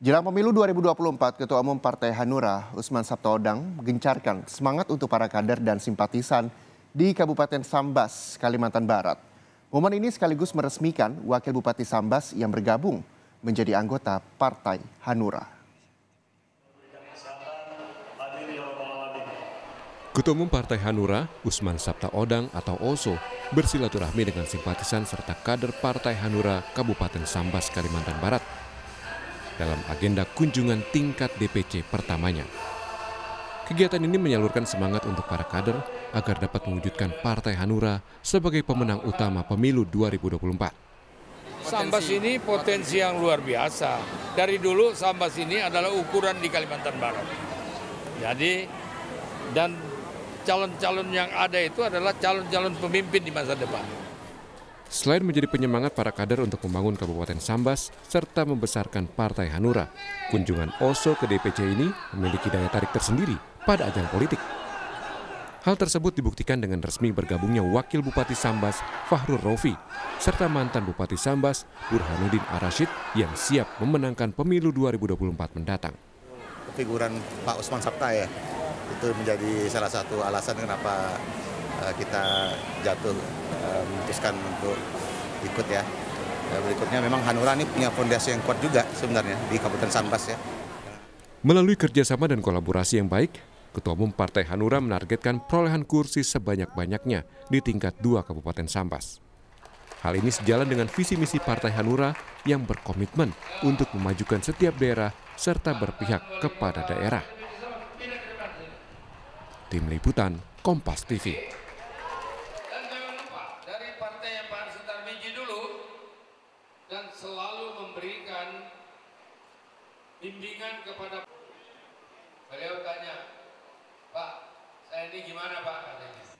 Jelang pemilu 2024, Ketua Umum Partai Hanura, Usman Sabtaodang, menggencarkan semangat untuk para kader dan simpatisan di Kabupaten Sambas, Kalimantan Barat. Momen ini sekaligus meresmikan Wakil Bupati Sambas yang bergabung menjadi anggota Partai Hanura. Ketua Umum Partai Hanura, Usman Sabtaodang atau Oso, bersilaturahmi dengan simpatisan serta kader Partai Hanura Kabupaten Sambas, Kalimantan Barat dalam agenda kunjungan tingkat DPC pertamanya. Kegiatan ini menyalurkan semangat untuk para kader agar dapat mewujudkan Partai Hanura sebagai pemenang utama pemilu 2024. Sambas ini potensi yang luar biasa. Dari dulu Sambas ini adalah ukuran di Kalimantan Barat. Jadi, dan calon-calon yang ada itu adalah calon-calon pemimpin di masa depan. Selain menjadi penyemangat para kader untuk membangun Kabupaten Sambas serta membesarkan Partai Hanura, kunjungan Oso ke DPC ini memiliki daya tarik tersendiri pada ajang politik. Hal tersebut dibuktikan dengan resmi bergabungnya Wakil Bupati Sambas, Fahrul Rofi, serta mantan Bupati Sambas, Burhanuddin Ar-Rasyid yang siap memenangkan pemilu 2024 mendatang. Figuran Pak Usman Sabta ya, itu menjadi salah satu alasan kenapa kita jatuh memutuskan untuk ikut ya. Berikutnya memang Hanura ini punya fondasi yang kuat juga sebenarnya di Kabupaten Sambas ya. Melalui kerjasama dan kolaborasi yang baik, Ketua Umum Partai Hanura menargetkan perolehan kursi sebanyak-banyaknya di tingkat 2 Kabupaten Sambas. Hal ini sejalan dengan visi misi Partai Hanura yang berkomitmen untuk memajukan setiap daerah serta berpihak kepada daerah. Tim Liputan, Kompas TV. Dan selalu memberikan bimbingan kepada beliau. Tanya, Pak, saya ini gimana Pak? Katanya.